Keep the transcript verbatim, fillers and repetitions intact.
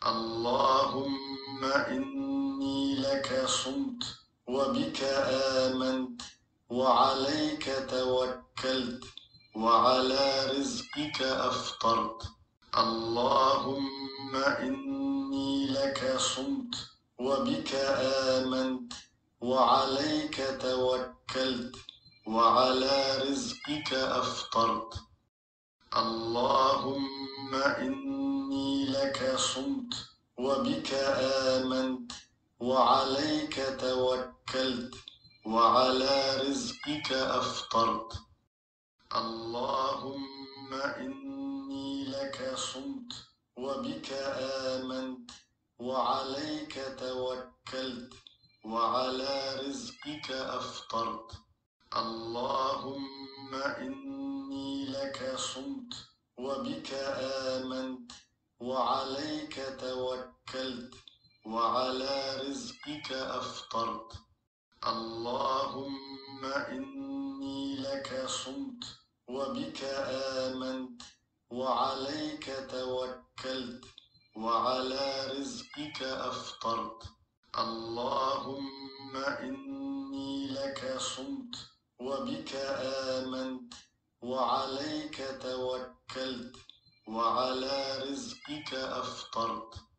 اللهم إني لك صمت وبك آمنت وعليك توكلت وعلى رزقك أفطرت. اللهم إني لك صمت وبك آمنت وعليك توكلت وعلى رزقك أفطرت. اللهم إني لك صمت وبك آمنت وعليك توكلت وعلى رزقك أفطرت. اللهم إني لك صمت وبك آمنت وعليك توكلت وعلى رزقك أفطرت. اللهم إني لك صمت وبك آمنت وعليك توكلت وعلى رزقك أفطرت. اللهم إني لك صمت وبك آمنت وعليك توكلت وعلى رزقك أفطرت. اللهم إني لك صمت وبك آمنت وعليك توكلت وعلى رزقك أفطرت.